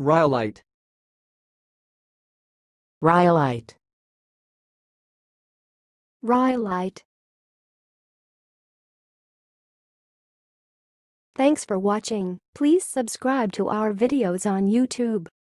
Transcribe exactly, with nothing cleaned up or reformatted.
rhyolite, rhyolite, rhyolite. Thanks for watching. Please subscribe to our videos on YouTube.